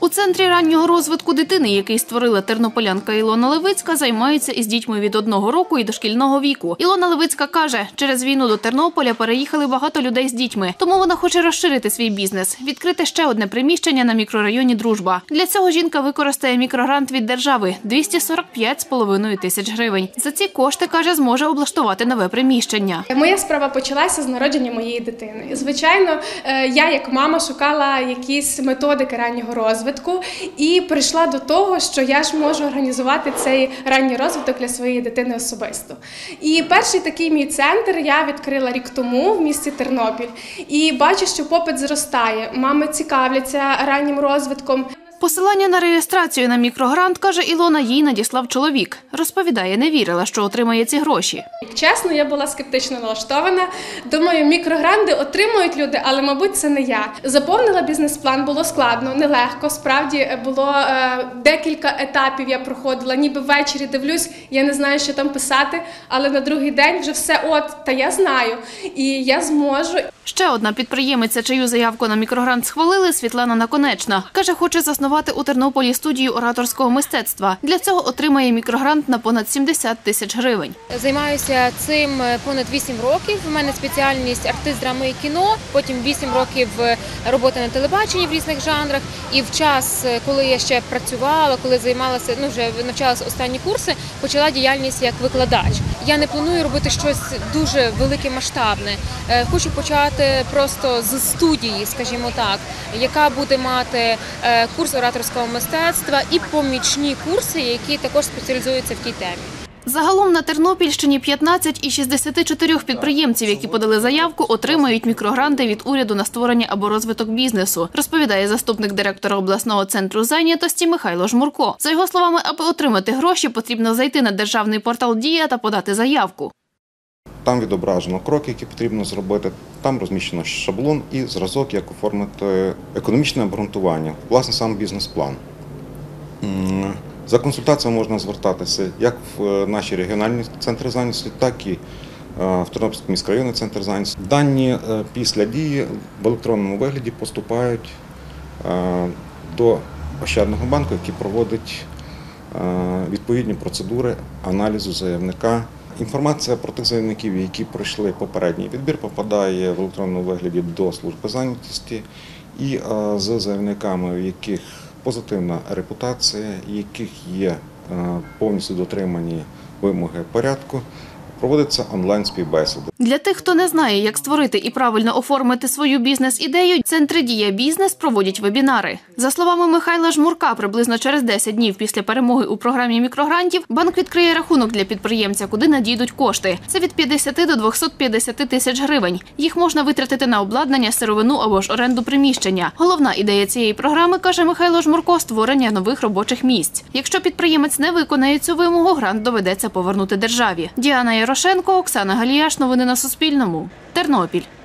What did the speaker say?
У центрі раннього розвитку дитини, який створила тернополянка Ілона Левицька, займаються із дітьми від 1 року і дошкільного віку. Ілона Левицька каже, через війну до Тернополя переїхали багато людей з дітьми, тому вона хоче розширити свій бізнес, відкрити ще одне приміщення на мікрорайоні «Дружба». Для цього жінка використає мікрогрант від держави – 245,5 тисяч гривень. За ці кошти, каже, зможе облаштувати нове приміщення. Моя справа почалася з народження моєї дитини. Звичайно, я як мама шукала якісь методики раннього розвитку і прийшла до того, що я ж можу організувати цей ранній розвиток для своєї дитини особисто. І перший такий мій центр я відкрила рік тому в місті Тернопіль. І бачу, що попит зростає, мами цікавляться раннім розвитком. Посилання на реєстрацію на мікрогрант, каже Ілона, їй надіслав чоловік. Розповідає, не вірила, що отримає ці гроші. Чесно, я була скептично налаштована. Думаю, мікрогранти отримують люди, але, мабуть, це не я. Заповнила бізнес-план, було складно, нелегко. Справді, було декілька етапів я проходила. Ніби ввечері дивлюсь, я не знаю, що там писати, але на другий день вже все та я знаю. І я зможу. Ще одна підприємиця, чию заявку на мікрогрант схвалили, Світлана Наконечна. Каже, хоче заснувати у Тернополі студію ораторського мистецтва. Для цього отримає мікрогрант на понад 70 тисяч гривень. Займаюся цим понад 8 років. У мене спеціальність артист драми і кіно, потім 8 років роботи на телебаченні в різних жанрах. І в час, коли я ще працювала, коли займалася, вже навчалася останні курси, почала діяльність як викладач. Я не планую робити щось дуже велике, масштабне. Хочу почати просто з студії, скажімо так, яка буде мати курс ораторського мистецтва і помічні курси, які також спеціалізуються в тій темі. Загалом на Тернопільщині 15 із 64 підприємців, які подали заявку, отримають мікрогранти від уряду на створення або розвиток бізнесу, розповідає заступник директора обласного центру зайнятості Михайло Жмурко. За його словами, аби отримати гроші, потрібно зайти на державний портал «Дія» та подати заявку. Там відображено кроки, які потрібно зробити, там розміщено шаблон і зразок, як оформити економічне обґрунтування, власне, сам бізнес-план. За консультацією можна звертатися як в наші регіональні центри зайнятості, так і в Тернопільський міськрайонний центр зайнятості. Дані після дії в електронному вигляді поступають до Ощадного банку, який проводить відповідні процедури аналізу заявника. Інформація про тих заявників, які пройшли попередній відбір, попадає в електронному вигляді до служби зайнятості і з заявниками, у яких позитивна репутація, яких є повністю дотримані вимоги порядку, проводиться онлайн-співбесіди. Для тих, хто не знає, як створити і правильно оформити свою бізнес-ідею, центри «Дія Бізнес» проводять вебінари. За словами Михайла Жмурка, приблизно через 10 днів після перемоги у програмі мікрогрантів банк відкриє рахунок для підприємця, куди надійдуть кошти. Це від 50 до 250 тисяч гривень. Їх можна витратити на обладнання, сировину або ж оренду приміщення. Головна ідея цієї програми, каже Михайло Жмурко, створення нових робочих місць. Якщо підприємець не виконає цю вимогу, грант доведеться повернути державі. Діана Ярошенко, Оксана Галіяш. Новини на Суспільному. Тернопіль.